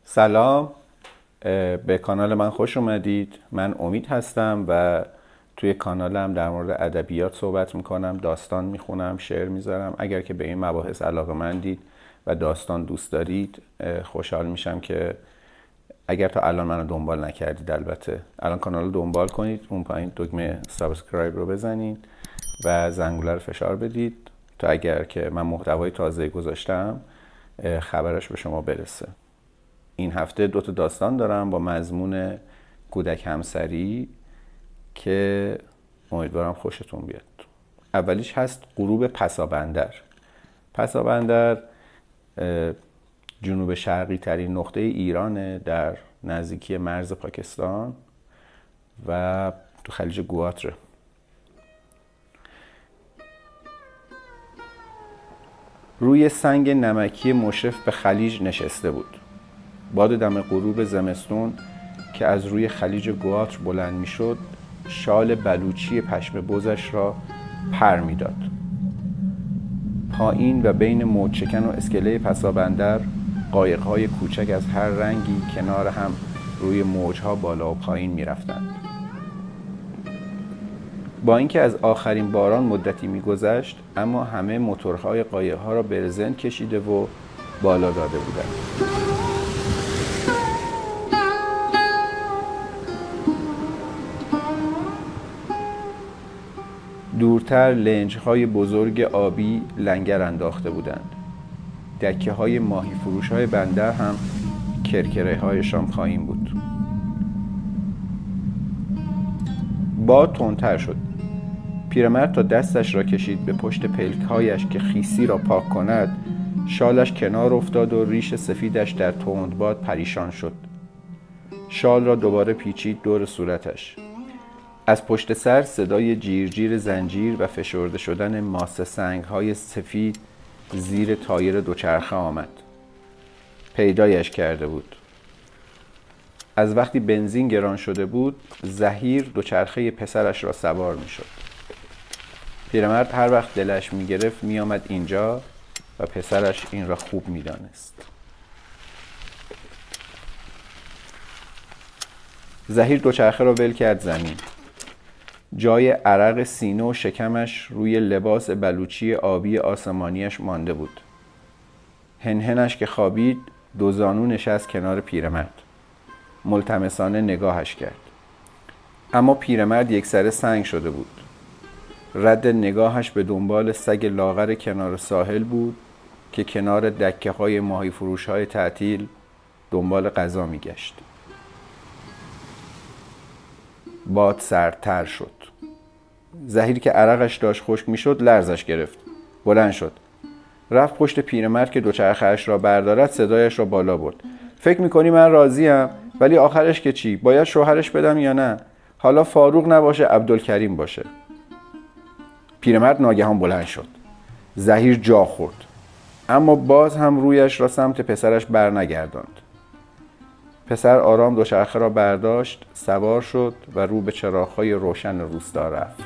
سلام، به کانال من خوش اومدید. من امید هستم و توی کانالم در مورد ادبیات صحبت میکنم، داستان میخونم، شعر میذارم. اگر که به این مباحث علاقه‌مندید و داستان دوست دارید، خوشحال میشم که اگر تا الان منو دنبال نکردید البته الان کانال رو دنبال کنید، اون پایین دکمه سابسکرایب رو بزنید و زنگوله رو فشار بدید تا اگر که من محتوای تازه گذاشتم خبرش به شما برسه. این هفته 2 داستان دارم با مضمون کودک همسری که امیدوارم خوشتون بیاد. اولیش هست غروب پسابندر. پسابندر جنوب شرقی ترین نقطه ایرانه، در نزدیکی مرز پاکستان و تو خلیج گواتره. روی سنگ نمکی مشرف به خلیج نشسته بود. باد دم غروب زمستون که از روی خلیج گواتر بلند میشد شال بلوچی پشم بزش را پر میداد. پایین و بین موج‌شکن و اسکله پسابندر قایق‌های کوچک از هر رنگی کنار هم روی موج‌ها بالا و پایین می‌رفتند. با اینکه از آخرین باران مدتی می‌گذشت، اما همه موتورهای قایق‌ها را به رزند کشیده و بالا داده بودند. دورتر لنج‌های بزرگ آبی لنگر انداخته بودند. دکه‌های ماهی فروش‌های بندر هم کرکره‌هایشان پایین بود. باد تندتر شد. پیرمرد تا دستش را کشید به پشت پلک‌هایش که خیسی را پاک کند، شالش کنار افتاد و ریش سفیدش در تندباد پریشان شد. شال را دوباره پیچید دور صورتش. از پشت سر صدای جیرجیر زنجیر و فشرده شدن ماسه سنگ‌های سفید زیر تایر دوچرخه آمد. پیدایش کرده بود. از وقتی بنزین گران شده بود، زهیر دوچرخه پسرش را سوار می‌شد. پیرمرد هر وقت دلش می‌گرفت می‌آمد اینجا و پسرش این را خوب می‌دانست. زهیر دوچرخه را ول کرد زمین. جای عرق سینه و شکمش روی لباس بلوچی آبی آسمانیش مانده بود. هنهنش که خوابید، دو زانو نشست کنار پیرمرد. ملتمسانه نگاهش کرد. اما پیرمرد یکسره سنگ شده بود. رد نگاهش به دنبال سگ لاغر کنار ساحل بود که کنار دکه‌های ماهی فروش‌های تعطیل دنبال غذا می‌گشت. باد سردتر شد. زهیر که عرقش داشت خشک میشد لرزش گرفت. بلند شد. رفت پشت پیرمرد که دوچرخه‌اش را بردارد، صدایش را بالا برد. فکر میکنی من راضیم؟ ولی آخرش که چی؟ باید شوهرش بدم یا نه؟ حالا فاروق نباشه عبدالکریم باشه. پیرمرد ناگهان بلند شد. زهیر جا خورد. اما باز هم رویش را سمت پسرش برنگرداند. پسر آرام دوچرخه را برداشت، سوار شد و رو به چراغ‌های روشن روستا رفت.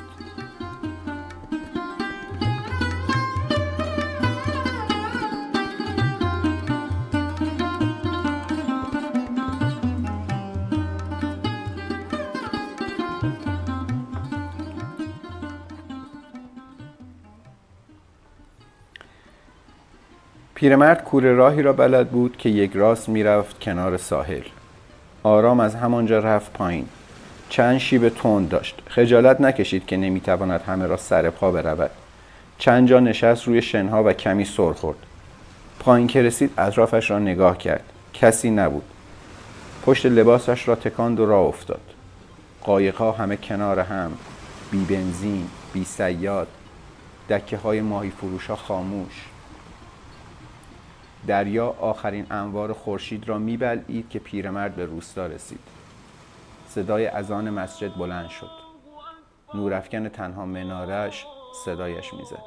پیرمرد کوره راهی را بلد بود که یک راست میرفت کنار ساحل. آرام از همانجا رفت پایین. چند شیب تند داشت. خجالت نکشید که نمیتواند همه را سر پا برود. چند جا نشست روی شنها و کمی سر خورد. پایین که رسید اطرافش را نگاه کرد. کسی نبود. پشت لباسش را تکاند و راه افتاد. قایق‌ها همه کنار هم، بی بنزین، بی صیاد، دکه‌های ماهی فروش‌ها خاموش. دریا آخرین انوار خورشید را می‌بلعید که پیرمرد به روستا رسید. صدای اذان مسجد بلند شد. نورافکن تنها مناره‌اش صدایش می‌زد.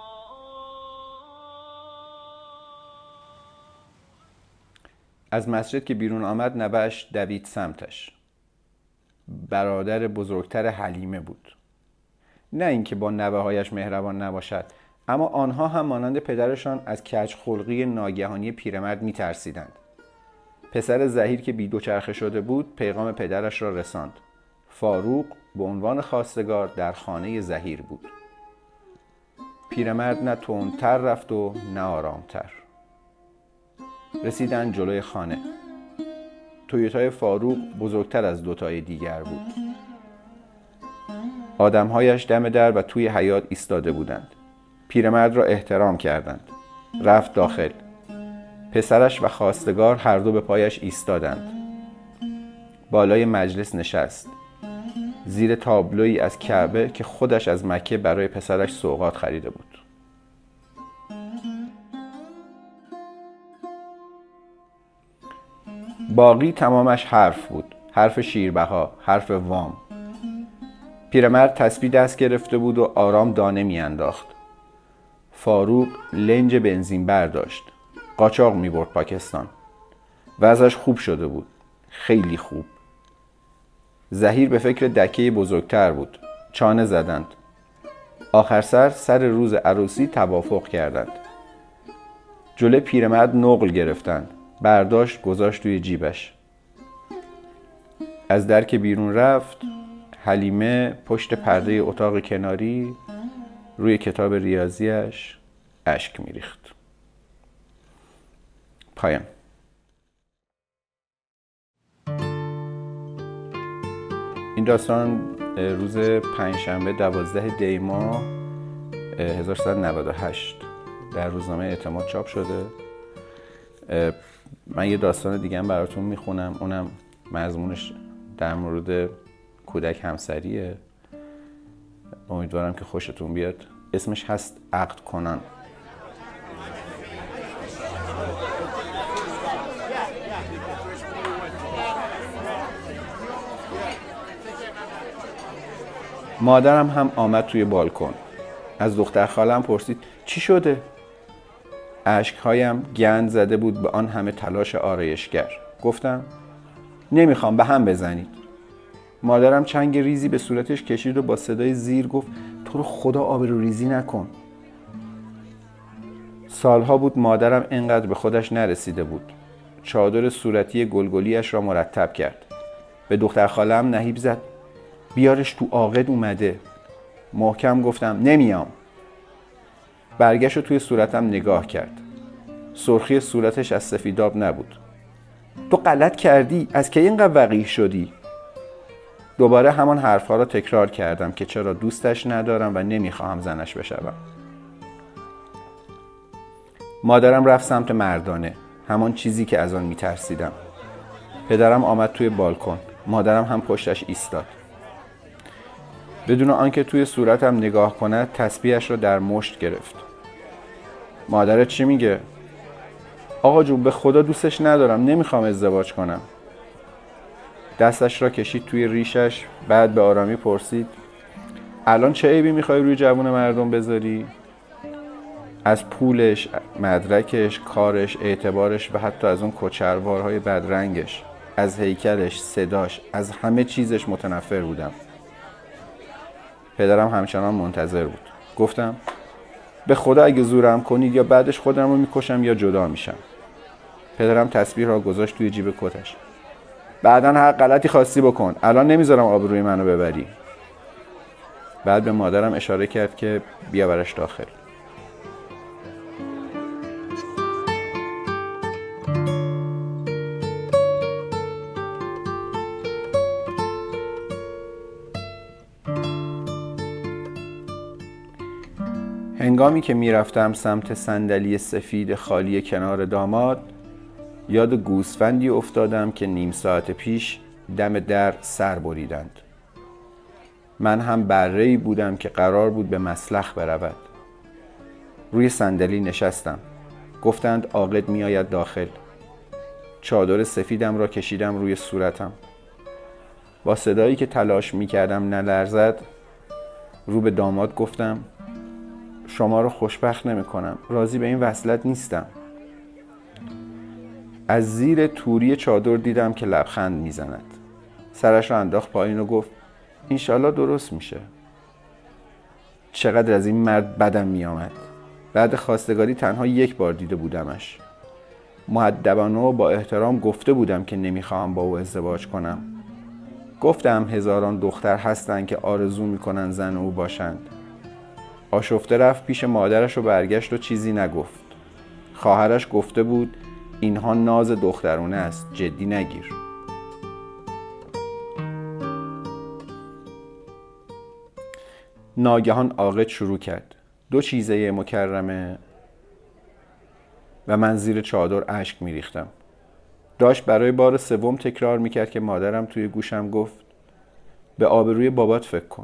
از مسجد که بیرون آمد، نوه‌اش دوید سمتش. برادر بزرگتر حلیمه بود. نه اینکه با نوه‌هایش مهربان نباشد، اما آنها هم مانند پدرشان از کج خلقی ناگهانی پیرمرد می‌ترسیدند. پسر زهیر که بی دوچرخه شده بود پیغام پدرش را رساند. فاروق به عنوان خواستگار در خانه زهیر بود. پیرمرد نه تندتر رفت و نه آرامتر. رسیدن جلوی خانه. تویوتای فاروق بزرگتر از دوتای دیگر بود. آدمهایش دم در و توی حیاط ایستاده بودند. پیرمرد را احترام کردند. رفت داخل. پسرش و خواستگار هر دو به پایش ایستادند. بالای مجلس نشست. زیر تابلویی از کعبه که خودش از مکه برای پسرش سوغات خریده بود. باقی تمامش حرف بود. حرف شیربها، حرف وام. پیرمرد تسبیح دست گرفته بود و آرام دانه می انداخت. فاروق لنج بنزین برداشت. قاچاق می برد پاکستان. وضعش خوب شده بود. خیلی خوب. زهیر به فکر دکه بزرگتر بود. چانه زدند. آخر سر روز عروسی توافق کردند. جلوی پیرمرد نقل گرفتند. برداشت گذاشت توی جیبش. از در که بیرون رفت، حلیمه پشت پرده اتاق کناری روی کتاب ریاضیش اشک میریخت. پایان. این داستان روز پنجشنبه 12 دی ماه 1398 در روزنامه اعتماد چاپ شده. من یه داستان دیگه هم براتون میخونم، اونم مضمونش در مورد کودک همسریه. امیدوارم که خوشتون بیاد. اسمش هست عقد کنان. مادرم هم آمد توی بالکن. از دختر خالم پرسید چی شده؟ اشکهایم گند زده بود به آن همه تلاش آرایشگر. گفتم نمیخوام به هم بزنید. مادرم چنگ ریزی به صورتش کشید و با صدای زیر گفت تو رو خدا آبروریزی نکن. سالها بود مادرم اینقدر به خودش نرسیده بود. چادر صورتی گلگلیش را مرتب کرد. به دختر خالم نهیب زد بیارش تو عاقد اومده. محکم گفتم نمیام. برگشت و توی صورتم نگاه کرد. سرخی صورتش از سفیداب نبود. تو غلط کردی، از کی اینقدر وقیح شدی؟ دوباره همان حرفها را تکرار کردم که چرا دوستش ندارم و نمیخواهم زنش بشوم. مادرم رفت سمت مردانه، همان چیزی که از آن میترسیدم. پدرم آمد توی بالکن. مادرم هم پشتش ایستاد. بدون آنکه توی صورتم نگاه کند تسبیحش را در مشت گرفت. مادرت چی میگه؟ آقا جون به خدا دوستش ندارم، نمیخوام ازدواج کنم. دستش را کشید توی ریشش، بعد به آرامی پرسید الان چه عیبی میخوای روی جوون مردم بذاری؟ از پولش، مدرکش، کارش، اعتبارش و حتی از اون کچلوارهای بدرنگش، از هیکلش، صداش، از همه چیزش متنفر بودم. پدرم همچنان منتظر بود. گفتم به خدا اگه زورم کنید یا بعدش خودم رو میکشم یا جدا میشم. پدرم تسبیح را گذاشت توی جیب کتش. بعدن هر غلطی خواستی بکن، الان نمیذارم آبروی منو ببری. بعد به مادرم اشاره کرد که بیاورش داخل. هنگامی که میرفتم سمت صندلی سفید خالی کنار داماد، یاد گوسفندی افتادم که نیم ساعت پیش دم در سر بریدند. من هم بره‌ای بودم که قرار بود به مسلخ برود. روی صندلی نشستم. گفتند عاقد میآید داخل. چادر سفیدم را کشیدم روی صورتم. با صدایی که تلاش میکردم نلرزد رو به داماد گفتم شما رو خوشبخت نمی کنم. راضی به این وصلت نیستم. از زیر توری چادر دیدم که لبخند میزند. سرش را انداخت پایین و گفت انشالله درست میشه. چقدر از این مرد بدم میآمد. بعد خواستگاری تنها یک بار دیده بودمش. مؤدبانه و با احترام گفته بودم که نمیخواهم با او ازدواج کنم. گفتم هزاران دختر هستند که آرزو میکنن زن او باشند. آشفته رفت پیش مادرش و برگشت و چیزی نگفت. خواهرش گفته بود اینها ناز دخترونه است، جدی نگیر. ناگهان عاقد شروع کرد. 2 چیزه مکرمه و من زیر چادر اشک میریختم. داشت برای بار 3 تکرار میکرد که مادرم توی گوشم گفت به آبروی بابات فکر کن.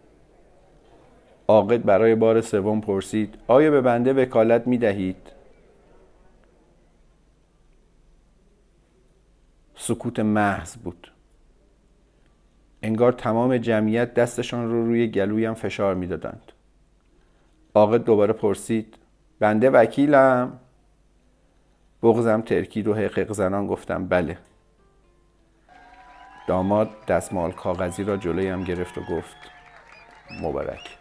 عاقد برای بار 3 پرسید آیا به بنده وکالت میدهید؟ سکوت محض بود. انگار تمام جمعیت دستشان رو روی گلویم فشار میدادند. عاقد دوباره پرسید بنده وکیلم؟ بغضم ترکید و حقیق زنان گفتم بله. داماد دستمال کاغذی را جلویم گرفت و گفت مبارک.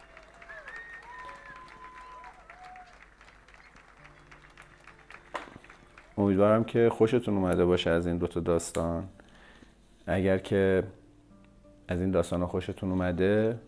امیدوارم که خوشتون اومده باشه از این 2 داستان. اگر که از این داستان خوشتون اومده،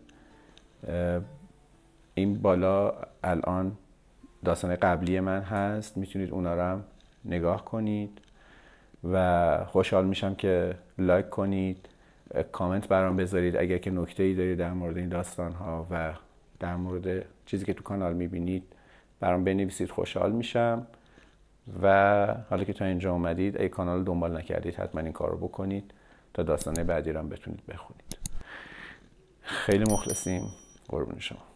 این بالا الان داستان قبلی من هست، میتونید اونا رو هم نگاه کنید و خوشحال میشم که لایک کنید، کامنت برام بذارید اگر که نکته‌ای دارید در مورد این داستان ها و در مورد چیزی که تو کانال میبینید برام بنویسید، خوشحال میشم. و حالا که تا اینجا اومدید، اگه کانال رو دنبال نکردید حتما این کار رو بکنید تا داستانه بعدی رو هم بتونید بخونید. خیلی مخلصیم. قربون شما.